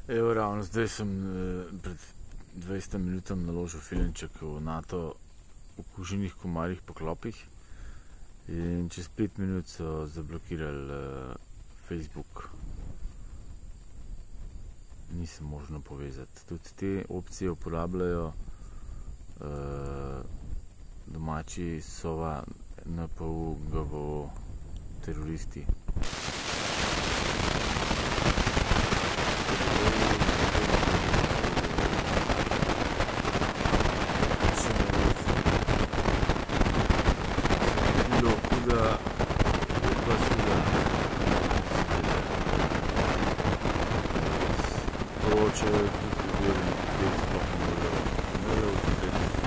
Evo, ravno zdaj sem pred 20 minutami naložil filmček v NATO v kužinih komarjih po klopih in čez 5 minut so zablokirali Facebook. Nisem možno povezati. Tudi te opcije uporabljajo domači SOVA, NPU, GVO, teroristi. Če tudi ljudje sploh ne morejo